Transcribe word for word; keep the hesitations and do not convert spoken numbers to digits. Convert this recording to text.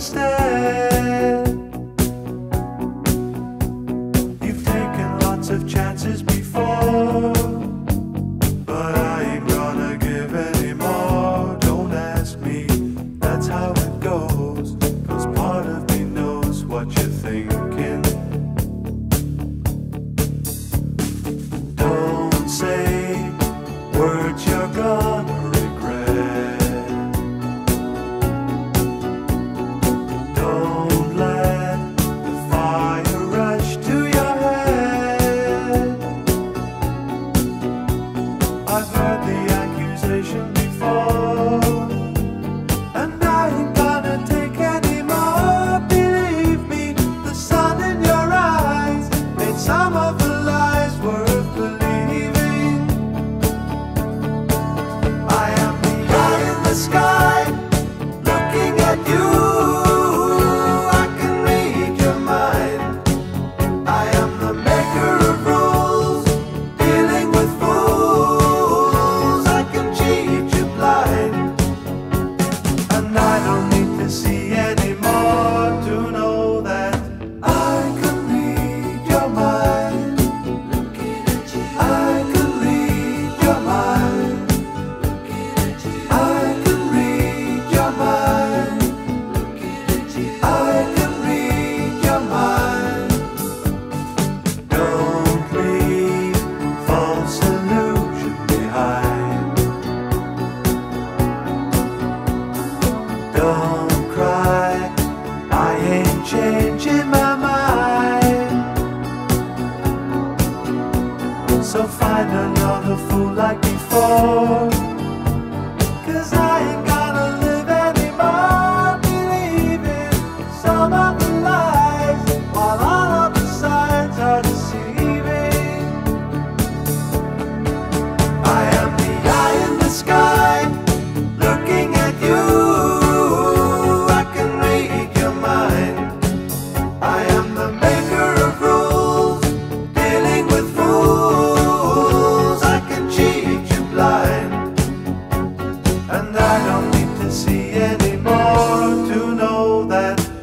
understand. You've taken lots of chances before, but I ain't gonna give any more. Don't ask me, that's how it goes, 'cause part of me knows what you're thinking. Don't say words you're gonna regret. Don't let the fire rush to your head. I've heard the accusation before, and I ain't gonna take any more. Believe me, the sun in your eyes made some of the lies worth believing. I am the eye in the sky, looking at you. I can read your mind. I am the maker of rules, dealing with fools. I can cheat you blind, and I don't need to see anymore to know that I can read your mind. I can read your mind. I can read your mind. I can read your mind. Don't leave false illusion behind. Don't cry, I ain't changing my mind. So find another fool like before, 'cause I ain't gonna live anymore believing some of the lies, while all of the signs are deceiving. I am the eye in the sky, looking at you. I can read your mind. I am the maker of rules, dealing with fools. I can cheat you blind, and I don't need to see anymore to know that